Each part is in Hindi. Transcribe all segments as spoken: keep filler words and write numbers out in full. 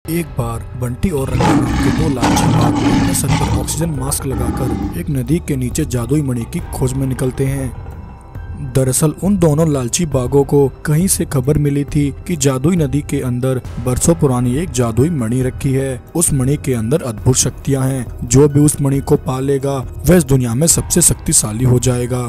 एक बार बंटी और रंगा नाम के दो लालची बाघ अपने सर पर ऑक्सीजन मास्क लगाकर एक नदी के नीचे जादुई मणि की खोज में निकलते हैं। दरअसल उन दोनों लालची बाघों को कहीं से खबर मिली थी कि जादुई नदी के अंदर बरसों पुरानी एक जादुई मणि रखी है। उस मणि के अंदर अद्भुत शक्तियां हैं। जो भी उस मणि को पा लेगा वह इस दुनिया में सबसे शक्तिशाली हो जाएगा।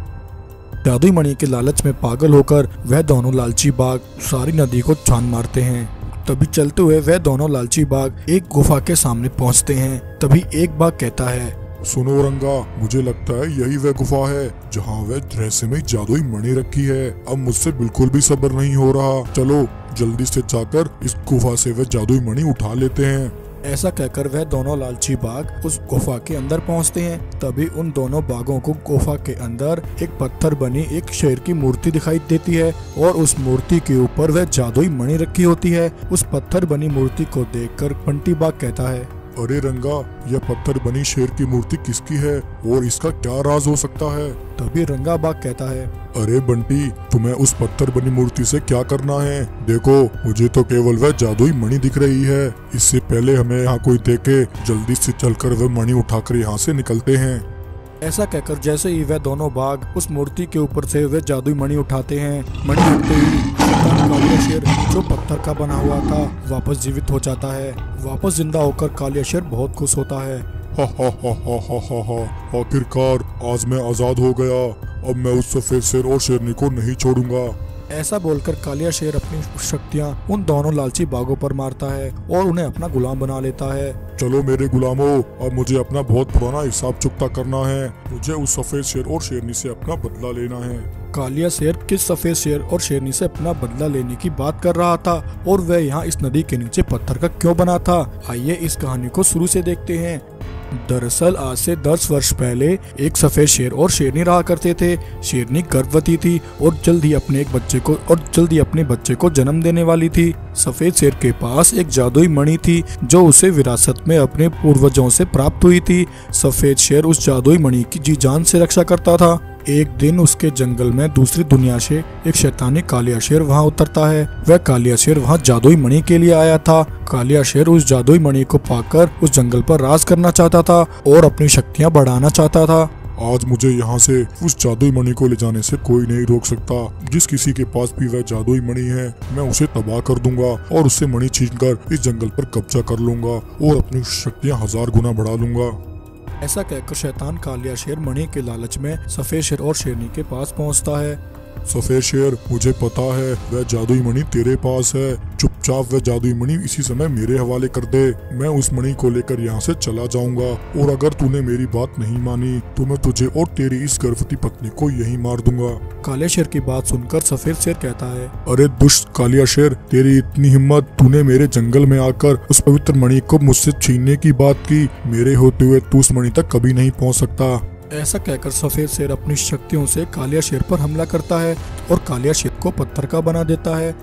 जादुई मणि के लालच में पागल होकर वह दोनों लालची बाघ सारी नदी को छान मारते हैं। तभी चलते हुए वह दोनों लालची बाघ एक गुफा के सामने पहुंचते हैं। तभी एक बाघ कहता है, सुनो रंगा, मुझे लगता है यही वह गुफा है जहाँ वह रहस्यमय जादुई मणि रखी है। अब मुझसे बिल्कुल भी सब्र नहीं हो रहा। चलो जल्दी से जाकर इस गुफा से वह जादुई मणि उठा लेते हैं। ऐसा कहकर वह दोनों लालची बाघ उस गुफा के अंदर पहुंचते हैं। तभी उन दोनों बाघों को गुफा के अंदर एक पत्थर बनी एक शेर की मूर्ति दिखाई देती है और उस मूर्ति के ऊपर वह जादुई मणि रखी होती है। उस पत्थर बनी मूर्ति को देखकर बंटी बाघ कहता है, अरे रंगा, यह पत्थर बनी शेर की मूर्ति किसकी है और इसका क्या राज हो सकता है? तभी रंगा बाघ कहता है, अरे बंटी, तुम्हें उस पत्थर बनी मूर्ति से क्या करना है? देखो, मुझे तो केवल वह जादुई मणि दिख रही है। इससे पहले हमें यहाँ कोई देखे, जल्दी से चलकर वह मणि उठाकर यहाँ से निकलते हैं। ऐसा कहकर जैसे ही वह दोनों बाघ उस मूर्ति के ऊपर से वह जादुई मणि उठाते हैं, मणि उठते ही कालिया शेर जो पत्थर का बना हुआ था वापस जीवित हो जाता है। वापस जिंदा होकर कालिया शेर बहुत खुश होता है। हा हा हा हा हा हा हा, आखिरकार आज मैं आजाद हो गया। अब मैं उस सफेद शेर और शेरनी को नहीं छोड़ूंगा। ऐसा बोलकर कालिया शेर अपनी शक्तियाँ उन दोनों लालची बाघों पर मारता है और उन्हें अपना गुलाम बना लेता है। चलो मेरे गुलामों, अब मुझे अपना बहुत पुराना हिसाब चुकता करना है। मुझे उस सफेद शेर और शेरनी से अपना बदला लेना है। कालिया शेर किस सफेद शेर और शेरनी से अपना बदला लेने की बात कर रहा था और वह यहाँ इस नदी के नीचे पत्थर का क्यों बना था? आइए इस कहानी को शुरू से देखते हैं। दरअसल आज से दस वर्ष पहले एक सफेद शेर और शेरनी रहा करते थे। शेरनी गर्भवती थी और जल्द ही अपने एक बच्चे को और जल्द ही अपने बच्चे को जन्म देने वाली थी। सफेद शेर के पास एक जादुई मणि थी जो उसे विरासत में अपने पूर्वजों से प्राप्त हुई थी। सफेद शेर उस जादुई मणि की जी जान से रक्षा करता था। एक दिन उसके जंगल में दूसरी दुनिया से एक शैतानी कालिया शेर वहाँ उतरता है। वह कालिया शेर वहाँ जादुई मणि के लिए आया था। कालिया शेर उस जादुई मणि को पाकर उस जंगल पर राज करना चाहता था और अपनी शक्तियाँ बढ़ाना चाहता था। आज मुझे यहाँ से उस जादुई मणि को ले जाने से कोई नहीं रोक सकता। जिस किसी के पास भी वह जादुई मणि है, मैं उसे तबाह कर दूंगा और उससे मणि छीनकर इस जंगल पर कब्जा कर लूंगा और अपनी शक्तियाँ हजार गुना बढ़ा लूंगा। ऐसा कहकर शैतान कालिया शेर मणि के लालच में सफेद शेर और शेरनी के पास पहुंचता है। सफेद शेर, मुझे पता है वह जादुई मणि तेरे पास है। चुपचाप वह जादुई मणि इसी समय मेरे हवाले कर दे। मैं उस मणि को लेकर यहाँ से चला जाऊंगा और अगर तूने मेरी बात नहीं मानी तो मैं तुझे और तेरी इस गर्भवती पत्नी को यहीं मार दूंगा। कालिया शेर की बात सुनकर सफेद शेर कहता है, अरे दुष्ट कालिया शेर, तेरी इतनी हिम्मत! तूने मेरे जंगल में आकर उस पवित्र मणि को मुझसे छीनने की बात की। मेरे होते हुए तू उस मणि तक कभी नहीं पहुँच सकता। ऐसा कहकर सफेद शेर अपनी शक्तियों से कालिया शेर पर हमला करता है और कालिया शेर को पत्थर का बना देता है।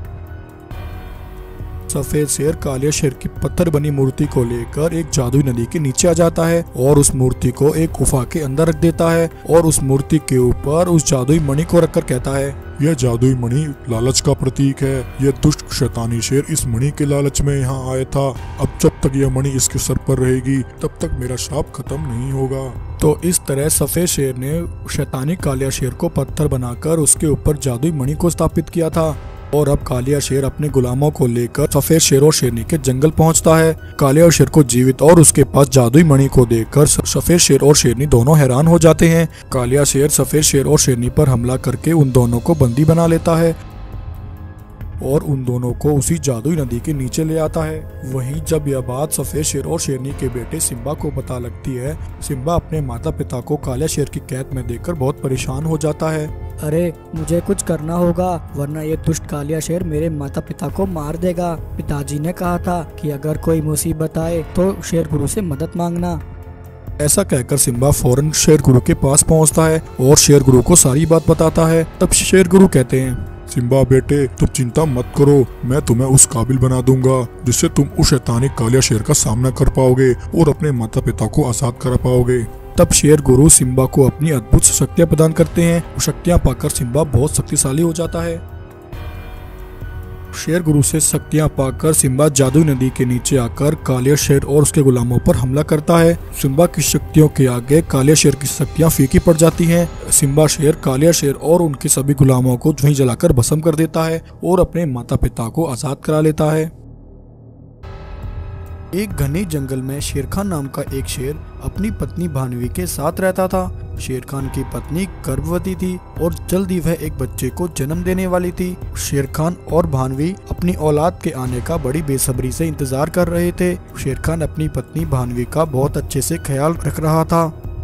सफेद शेर कालिया शेर की पत्थर बनी मूर्ति को लेकर एक जादुई नदी के नीचे आ जाता है और उस मूर्ति को एक गुफा के अंदर रख देता है और उस मूर्ति के ऊपर उस जादुई मणि को रखकर कहता है, यह जादुई मणि लालच का प्रतीक है। यह दुष्ट शैतानी शेर इस मणि के लालच में यहाँ आया था। अब जब तक यह मणि इसके सर पर रहेगी तब तक मेरा शाप खत्म नहीं होगा। तो इस तरह सफेद शेर ने शैतानी कालिया शेर को पत्थर बनाकर उसके ऊपर जादुई मणि को स्थापित किया था। और अब कालिया शेर अपने गुलामों को लेकर सफेद शेर और शेरनी के जंगल पहुंचता है। कालिया शेर को जीवित और उसके पास जादुई मणि को देखकर सफेद शेर और शेरनी दोनों हैरान हो जाते हैं। कालिया शेर सफेद शेर और शेरनी पर हमला करके उन दोनों को बंदी बना लेता है और उन दोनों को उसी जादुई नदी के नीचे ले आता है। वहीं जब यह बात सफेद शेर और शेरनी के बेटे सिम्बा को पता लगती है, सिम्बा अपने माता पिता को कालिया शेर की कैद में देखकर बहुत परेशान हो जाता है। अरे मुझे कुछ करना होगा वरना ये दुष्ट कालिया शेर मेरे माता पिता को मार देगा। पिताजी ने कहा था कि अगर कोई मुसीबत आए तो शेर गुरु से मदद मांगना। ऐसा कहकर सिम्बा फौरन शेर गुरु के पास पहुंचता है और शेर गुरु को सारी बात बताता है। तब शेर गुरु कहते हैं, सिम्बा बेटे, तुम चिंता मत करो, मैं तुम्हें उस काबिल बना दूंगा जिससे तुम उस शैतानी कालिया शेर का सामना कर पाओगे और अपने माता पिता को आजाद कर पाओगे। तब शेर गुरु सिम्बा को अपनी अद्भुत शक्तियां प्रदान करते हैं। वो शक्तियां पाकर सिम्बा बहुत शक्तिशाली हो जाता है। शेर गुरु से शक्तियां पाकर सिम्बा जादुई नदी के नीचे आकर कालिया शेर और उसके गुलामों पर हमला करता है। सिम्बा की शक्तियों के आगे कालिया शेर की शक्तियां फीकी पड़ जाती हैं। सिम्बा शेर कालिया शेर और उनके सभी गुलामों को वहीं जलाकर भस्म कर देता है और अपने माता पिता को आजाद करा लेता है। एक घने जंगल में शेर खान नाम का एक शेर अपनी पत्नी भानवी के साथ रहता था। शेर खान की पत्नी गर्भवती थी और जल्दी वह एक बच्चे को जन्म देने वाली थी। शेर खान और भानवी अपनी औलाद के आने का बड़ी बेसब्री से इंतजार कर रहे थे। शेर खान अपनी पत्नी भानवी का बहुत अच्छे से ख्याल रख रहा था।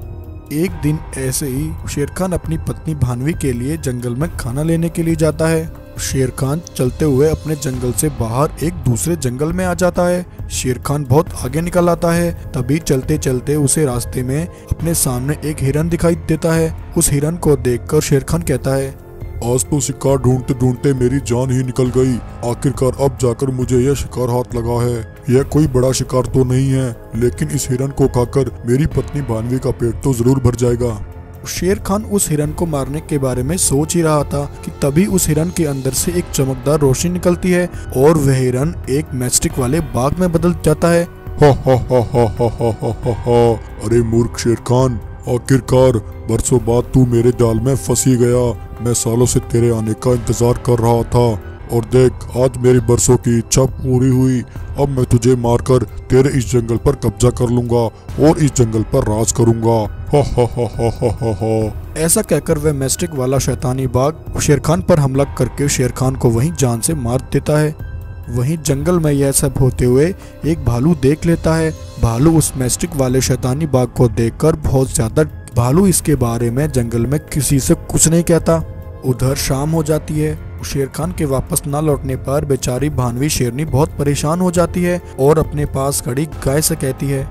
एक दिन ऐसे ही शेर खान अपनी पत्नी भानवी के लिए जंगल में खाना लेने के लिए जाता है। शेर खान चलते हुए अपने जंगल से बाहर एक दूसरे जंगल में आ जाता है। शेर खान बहुत आगे निकल आता है। तभी चलते चलते उसे रास्ते में अपने सामने एक हिरन दिखाई देता है। उस हिरन को देखकर शेर खान कहता है, आज तो शिकार ढूंढते ढूंढते मेरी जान ही निकल गई। आखिरकार अब जाकर मुझे यह शिकार हाथ लगा है। यह कोई बड़ा शिकार तो नहीं है, लेकिन इस हिरन को खाकर मेरी पत्नी भानवी का पेट तो जरूर भर जाएगा। शेर खान उस हिरन को मारने के बारे में सोच ही रहा था कि तभी उस हिरन के अंदर से एक चमकदार रोशनी निकलती है और वह हिरन एक मैचस्टिक वाले बाग में बदल जाता है। हा हा हा हा हा हा हा हा हा। अरे मूर्ख शेर खान, आखिरकार बरसों बाद तू मेरे जाल में फंसी गया। मैं सालों से तेरे आने का इंतजार कर रहा था और देख, आज मेरी बरसों की इच्छा पूरी हुई। अब मैं तुझे मारकर तेरे इस जंगल पर कब्जा कर लूंगा और इस जंगल पर राज करूंगा। हा हा हा हा हा हा हा। ऐसा कहकर वह मैस्टिक वाला शैतानी बाघ शेर खान पर हमला करके शेर खान को वहीं जान से मार देता है। वहीं जंगल में यह सब होते हुए एक भालू देख लेता है। भालू उस मैस्टिक वाले शैतानी बाघ को देखकर बहुत ज्यादा भालू इसके बारे में जंगल में किसी से कुछ नहीं कहता। उधर शाम हो जाती है। शेर खान के वापस न लौटने पर बेचारी भानवी शेरनी बहुत परेशान हो जाती है और अपने पास खड़ी गाय से कहती है,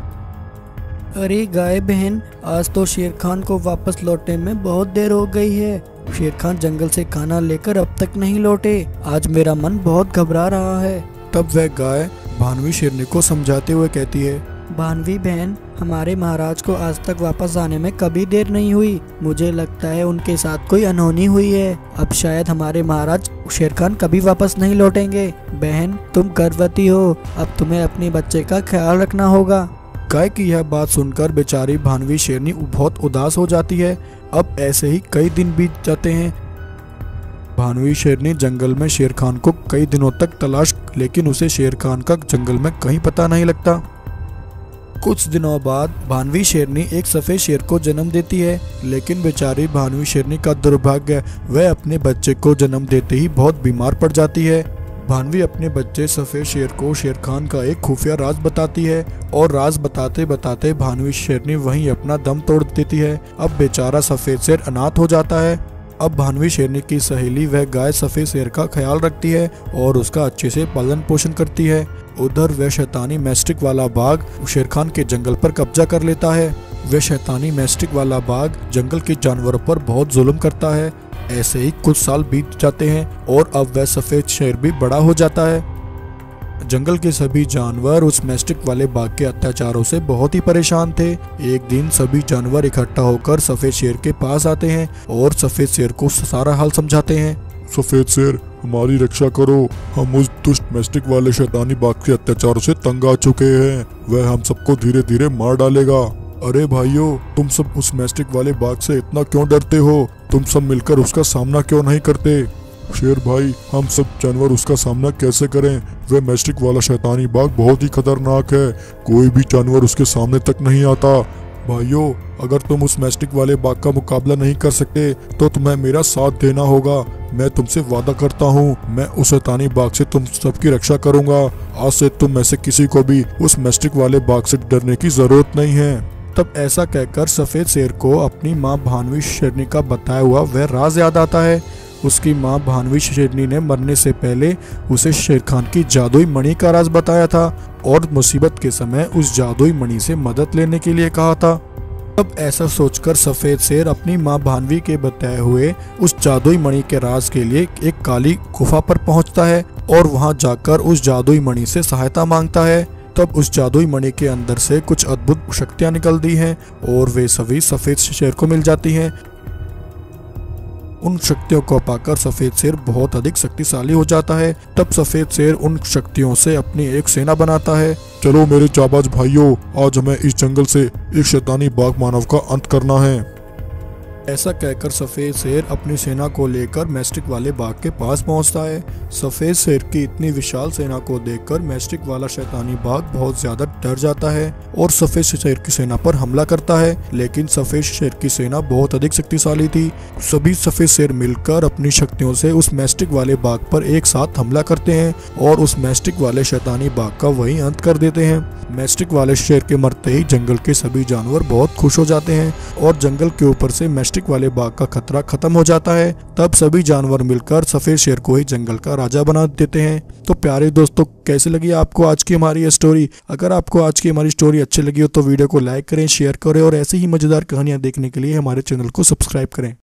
अरे गाय बहन, आज तो शेर खान को वापस लौटने में बहुत देर हो गई है। शेर खान जंगल से खाना लेकर अब तक नहीं लौटे। आज मेरा मन बहुत घबरा रहा है। तब वह गाय भानवी शेरनी को समझाते हुए कहती है, भानवी बहन, हमारे महाराज को आज तक वापस आने में कभी देर नहीं हुई। मुझे लगता है उनके साथ कोई अनहोनी हुई है। अब शायद हमारे महाराज शेर खान कभी वापस नहीं लौटेंगे। बहन, तुम गर्भवती हो, अब तुम्हें अपने बच्चे का ख्याल रखना होगा। गाय की यह बात सुनकर बेचारी भानवी शेरनी बहुत उदास हो जाती है। अब ऐसे ही कई दिन बीत जाते हैं। भानवी शेरनी जंगल में शेर खान को कई दिनों तक तलाश, लेकिन उसे शेर खान का जंगल में कहीं पता नहीं लगता। कुछ दिनों बाद भानवी शेरनी एक सफेद शेर को जन्म देती है, लेकिन बेचारी भानवी शेरनी का दुर्भाग्य, वह अपने बच्चे को जन्म देते ही बहुत बीमार पड़ जाती है। भानवी अपने बच्चे सफेद शेर को शेर खान का एक खुफिया राज बताती है और राज बताते बताते भानवी शेरनी वहीं अपना दम तोड़ देती है। अब बेचारा सफेद शेर अनाथ हो जाता है। अब भानवी शेरनी की सहेली वह गाय सफेद शेर का ख्याल रखती है और उसका अच्छे से पालन पोषण करती है। उधर वह शैतानी मैस्टिक वाला बाघ शेर खान के जंगल पर कब्जा कर लेता है। वह शैतानी मैस्टिक वाला बाघ जंगल के जानवरों पर बहुत जुल्म करता है। ऐसे ही कुछ साल बीत जाते हैं और अब वह सफेद शेर भी बड़ा हो जाता है। जंगल के सभी जानवर उस मैस्टिक वाले बाघ के अत्याचारों से बहुत ही परेशान थे। एक दिन सभी जानवर इकट्ठा होकर सफेद शेर के पास आते हैं और सफेद शेर को सारा हाल समझाते हैं। सफेद शेर, हमारी रक्षा करो। हम उस दुष्ट मैस्टिक वाले शैतानी बाघ के अत्याचारों से तंग आ चुके हैं। वह हम सबको धीरे धीरे मार डालेगा। अरे भाइयों, तुम सब उस मैस्टिक वाले बाघ से इतना क्यों डरते हो? तुम सब मिलकर उसका सामना क्यों नहीं करते? शेर भाई, हम सब जानवर उसका सामना कैसे करें? वह मैस्टिक वाला शैतानी बाघ बहुत ही खतरनाक है। कोई भी जानवर उसके सामने तक नहीं आता। भाइयों, अगर तुम उस मैस्टिक वाले बाघ का मुकाबला नहीं कर सकते तो तुम्हें मेरा साथ देना होगा। मैं तुमसे वादा करता हूँ, मैं उस शैतानी बाघ से तुम सबकी रक्षा करूंगा। आज से तुम में से किसी को भी उस मैस्टिक वाले बाघ से डरने की जरूरत नहीं है। तब ऐसा कहकर सफेद शेर को अपनी माँ भानवी शेरनी का बताया हुआ वह राज याद आता है। उसकी माँ भानवी शेरनी ने मरने से पहले उसे शेर खान की जादुई मणि का राज बताया था और मुसीबत के समय उस जादुई मणि से मदद लेने के लिए कहा था। तब ऐसा सोचकर सफेद शेर अपनी माँ भानवी के बताए हुए उस जादुई मणि के राज के लिए एक काली गुफा पर पहुंचता है और वहां जाकर उस जादुई मणि से सहायता मांगता है। तब उस जादुई मणि के अंदर से कुछ अद्भुत शक्तियां निकलती हैं और वे सभी सफेद शेर को मिल जाती हैं। उन शक्तियों को पाकर सफेद शेर बहुत अधिक शक्तिशाली हो जाता है। तब सफेद शेर उन शक्तियों से अपनी एक सेना बनाता है। चलो मेरे जाबाज भाइयों, आज हमें इस जंगल से एक शैतानी बाघ मानव का अंत करना है। ऐसा कहकर सफेद शेर अपनी सेना को लेकर मैस्टिक वाले बाघ के पास पहुंचता है। सफेद शेर की इतनी विशाल सेना को देखकर मैस्टिक वाला शैतानी बाघ बहुत ज्यादा डर जाता है और सफेद शेर की सेना पर हमला करता है। लेकिन सफेद शेर की सेना बहुत अधिक शक्तिशाली थी। सभी सफेद शेर मिलकर अपनी शक्तियों से उस मैस्टिक वाले बाघ पर एक साथ हमला करते हैं और उस मैस्टिक वाले शैतानी बाघ का वही अंत कर देते हैं। मैस्टिक वाले शेर के मरते ही जंगल के सभी जानवर बहुत खुश हो जाते हैं और जंगल के ऊपर से मैस्टिक वाले बाघ का खतरा खत्म हो जाता है। तब सभी जानवर मिलकर सफेद शेर को ही जंगल का राजा बना देते हैं। तो प्यारे दोस्तों, कैसे लगी आपको आज की हमारी ये स्टोरी? अगर आपको आज की हमारी स्टोरी अच्छी लगी हो तो वीडियो को लाइक करें, शेयर करें और ऐसे ही मजेदार कहानियां देखने के लिए हमारे चैनल को सब्सक्राइब करें।